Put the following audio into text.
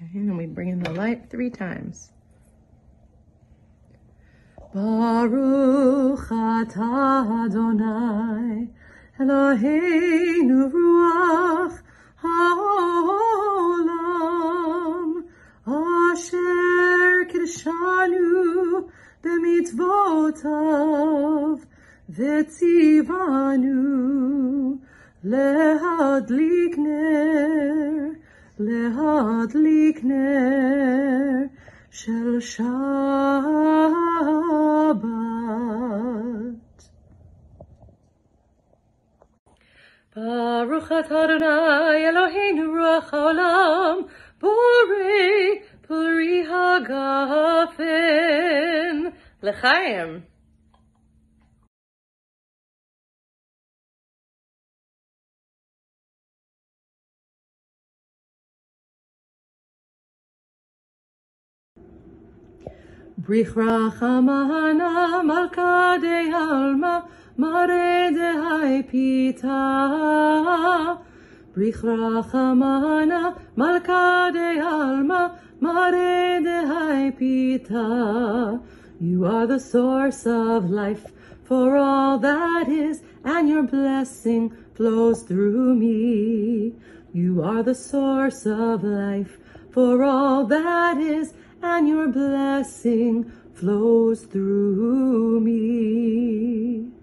Okay, and then we bring in the light 3 times. Baruch atah Adonai Eloheinu ruach haolam asher kidshanu b'mitzvotav v'tzivanu lehadlik ner shel Shabbat. Baruch atah Adonai Eloheinu ruach haolam borei puri hagafen l'chaim. Brich rachamana malka de alma mare de haipita. Brich rachamana malka de alma mare de haipita. You are the source of life for all that is, and your blessing flows through me. You are the source of life for all that is, and your blessing flows through me.